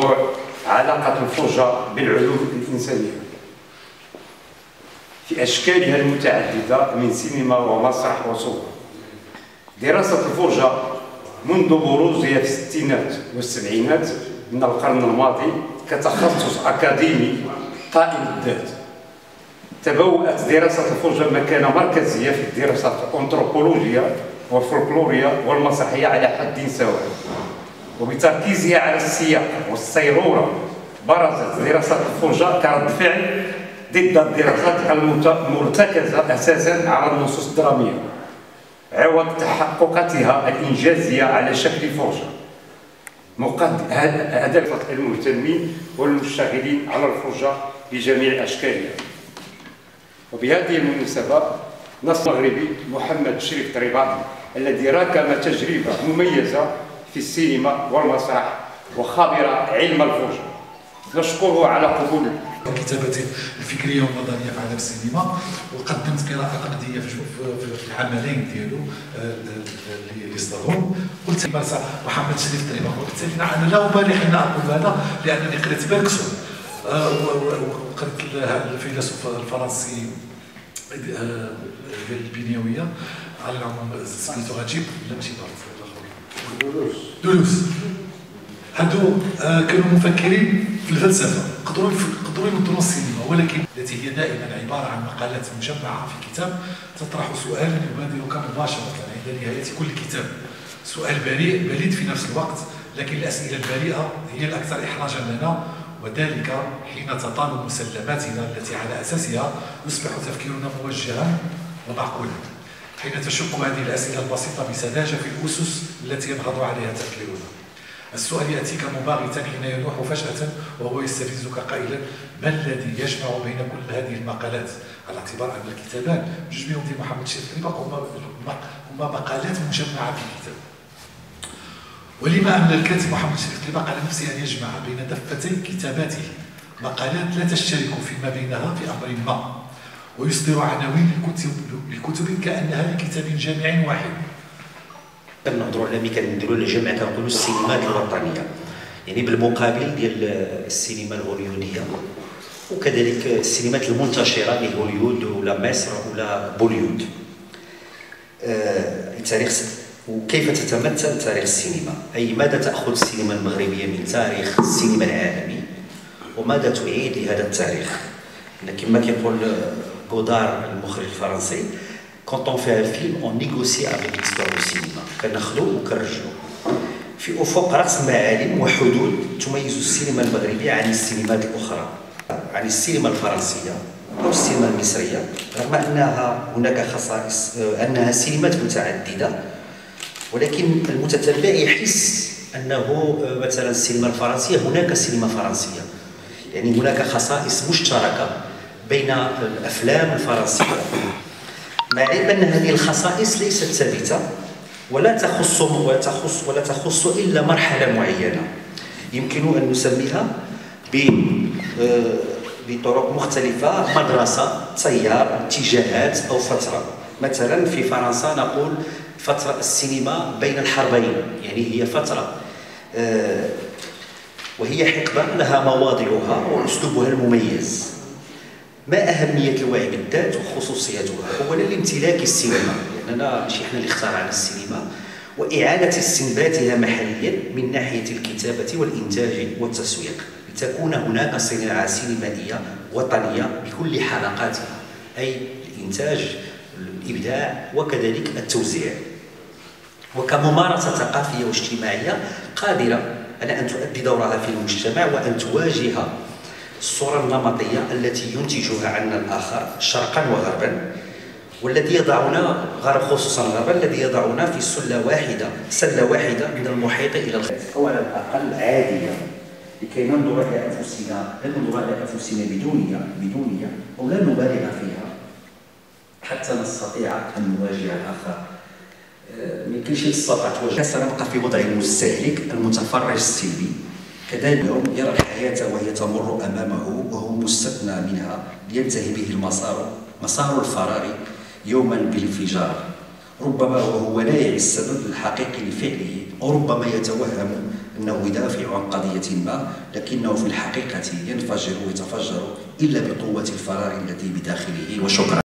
موضوع علاقة الفرجة بالعلوم الإنسانية في أشكالها المتعددة من سينما ومسرح وصور. دراسة الفرجة منذ بروزها في الستينات والسبعينات من القرن الماضي كتخصص أكاديمي قائم الذات. تبوأت دراسة الفرجة مكانة مركزية في الدراسات الأنثروبولوجية والفولكلورية والمسرحية على حد سواء، وبتركيزها على السياق والصيرورة برزت دراسة الفرجة كرد فعل ضد الدراسات المرتكزة أساسا على النصوص الدرامية عوض تحققاتها الإنجازية على شكل فرجة. هدف المهتمين والمشتغلين على الفرجة بجميع أشكالها. وبهذه المناسبة نص المغربي محمد شريف طريبات الذي راكم تجربة مميزة في السينما والمسرح وخبر علم الفرجة، نشكره على قبول كتابته الفكريه والنظريه في عالم السينما، وقدمت قراءه نقديه في العملين ديالو اللي صدرهم. قلت محمد شريف طريبات، وبالتالي انا لا ابالي حين اقول هذا لانني قريت بيركسو وقريت الفيلسوف الفرنسي ديال البنيويه على العموم سميتو غاجيب لا ماشي دولوس. هادو كانوا مفكرين في الفلسفه، قدروا ينظموا السينما، ولكن التي هي دائما عباره عن مقالات مجمعه في كتاب تطرح سؤالا يبادرك مباشره عند نهايه كل كتاب. سؤال بريء بليد في نفس الوقت، لكن الاسئله البريئه هي الاكثر احراجا لنا، وذلك حين تطال مسلماتنا التي على اساسها يصبح تفكيرنا موجها ومعقولا. حين تشق هذه الاسئله البسيطه بسذاجه في الاسس التي ينهض عليها تفكيرنا. السؤال يأتيك مباغتا حين ينوح فجأة وهو يستفزك قائلا: ما الذي يجمع بين كل هذه المقالات؟ على اعتبار أن الكتابان جوج منهم ديال محمد شريف طريبات هما مقالات مجمعة في كتاب. ولما أمن الكاتب محمد شريف طريبات على نفسه أن يجمع بين دفتي كتاباته مقالات لا تشترك فيما بينها في أمر ما، ويصدر عناوين لكتب كأنها لكتاب جامع واحد. كنهضروا على ملي كنديروا الجمع كنقولوا السينمات الوطنيه، يعني بالمقابل ديال السينما الهوليوديه، وكذلك السينمات المنتشره اللي هوليود ولا مصر ولا بوليود. التاريخ وكيف تتمثل تاريخ السينما، اي ماذا تاخذ السينما المغربيه من تاريخ السينما العالمي وماذا تعيد لهذا التاريخ. كما كيقول غودار المخرج الفرنسي: Quand on fait un film, on négocie avec l'histoire du cinéma. كناخذوا وكنرجعوا في افق راس معالم وحدود تميز السينما المغربيه عن السينمات الاخرى، عن السينما الفرنسيه او السينما المصريه، رغم انها هناك خصائص، انها سينمات متعدده، ولكن المتتبع يحس انه مثلا السينما الفرنسيه هناك سينما فرنسيه، يعني هناك خصائص مشتركه بين الافلام الفرنسيه، مع العلم ان هذه الخصائص ليست ثابته ولا تخص الا مرحله معينه، يمكن ان نسميها بطرق مختلفه: مدرسه، تيار، اتجاهات او فتره. مثلا في فرنسا نقول فتره السينما بين الحربين، يعني هي فتره وهي حقبه لها مواضعها واسلوبها المميز. ما أهمية الوعي بالذات وخصوصيتها؟ أولا لامتلاك السينما، لأننا ماشي احنا اللي اخترعنا السينما، وإعادة استنباتها محليا من ناحية الكتابة والإنتاج والتسويق، لتكون هناك صناعة سينمائية وطنية بكل حلقاتها، أي الإنتاج، الإبداع، وكذلك التوزيع. وكممارسة ثقافية واجتماعية قادرة على أن تؤدي دورها في المجتمع وأن تواجه الصورة النمطية التي ينتجها عنا الآخر شرقا وغربا، والذي يضعنا غرب خصوصا غربا الذي يضعنا في سلة واحدة من المحيط إلى الخارج، أو على الأقل عادية، لكي ننظر إلى أنفسنا بدونية أو لا نبالغ فيها حتى نستطيع أن نواجه الآخر. ما يمكنش تستطيع تواجه، سنبقى في وضع المستهلك المتفرج السلبي، كذلك اليوم يرى الحياة وهي تمر أمامه وهو مستثنى منها، لينتهي به مسار الفرار يوما بالانفجار. ربما وهو لا يعي السبب الحقيقي لفعله، أو ربما يتوهم أنه يدافع عن قضية ما، لكنه في الحقيقة ينفجر ويتفجر إلا بقوة الفراغ التي بداخله. وشكرا.